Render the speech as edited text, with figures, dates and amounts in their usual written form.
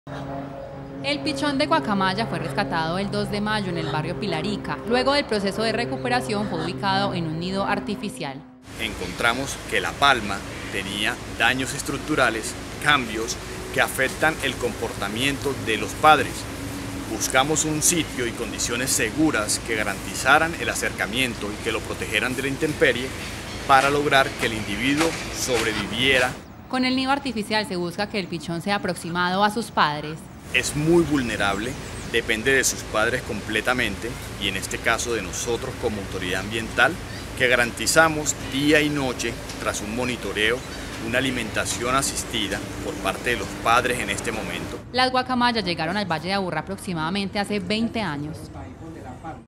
El pichón de guacamaya fue rescatado el 2 de mayo en el barrio Pilarica. Luego del proceso de recuperación fue ubicado en un nido artificial. Encontramos que la palma tenía daños estructurales, cambios que afectan el comportamiento de los padres. Buscamos un sitio y condiciones seguras que garantizaran el acercamiento y que lo protegieran de la intemperie para lograr que el individuo sobreviviera. Con el nido artificial se busca que el pichón sea aproximado a sus padres. Es muy vulnerable, depende de sus padres completamente y en este caso de nosotros como autoridad ambiental que garantizamos día y noche tras un monitoreo una alimentación asistida por parte de los padres en este momento. Las guacamayas llegaron al Valle de Aburrá aproximadamente hace 20 años.